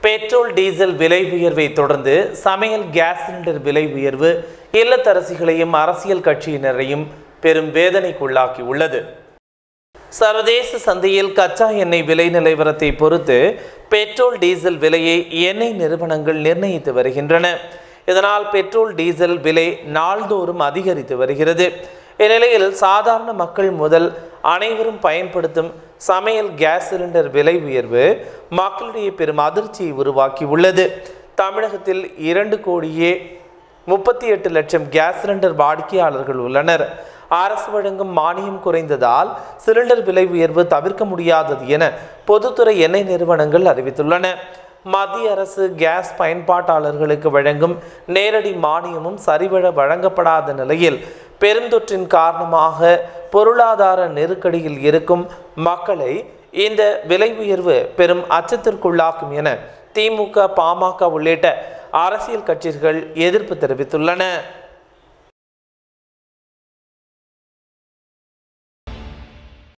Petrol diesel விலை உயர்வை தொடர்ந்து சமையல் கேஸ் சிலிண்டர் விலை உயர்வு இல்லத்தரசிகளையும் அரசியல் கட்சியினரையும் பெரும் வேதனைக்குள்ளாக்கி உள்ளது. சர்வதேச சந்தையில் கச்சா எண்ணெய் விலை நிலவரத்தை பொறுத்து பெட்ரோல் டீசல் விலையை எண்ணெய் நிறுவனங்கள் நிர்ணயித்து வருகின்றன. இதனால் பெட்ரோல் டீசல் விலை நாள்தோறும் அதிகரித்து வருகிறது. இந்நிலையில் சாதாரண மக்கள் முதல் அனைவரும் பயன்படுத்தும் சமையல் கேஸ் சிலிண்டர் விலை உயர்வு மக்களிடையே பெரும் அதிர்ச்சியை உருவாக்கி உள்ளது. தமிழகத்தில் 2,38,00,000 கேஸ் சிலிண்டர் வாடிக்கையாளர்கள் உள்ளனர். அரசு வழங்கும் மானியம் குறைந்ததால் சிலிண்டர் விலை உயர்வு தவிர்க்க முடியாதது என பொதுத்துறை எண்ணெய் நிறுவனங்கள் அறிவித்துள்ளன. மத்திய அரசு கேஸ் பயன்பாட்டாளர்களுக்கு வழங்கும் நேரடி மானியமும் சரிவர வழங்கப்படாத நிலையில் பெருந்தொற்றின் காரணமாக பொருளாதார நெருக்கடியில் இருக்கும் மக்களை இந்த விலை உயர்வு பெரும் அச்சத்திற்குள்ளாக்கும் என திமுக, பாமக உள்ளிட்ட அரசியல் கட்சிகள் எதிர்ப்பு தெரிவித்துள்ளன.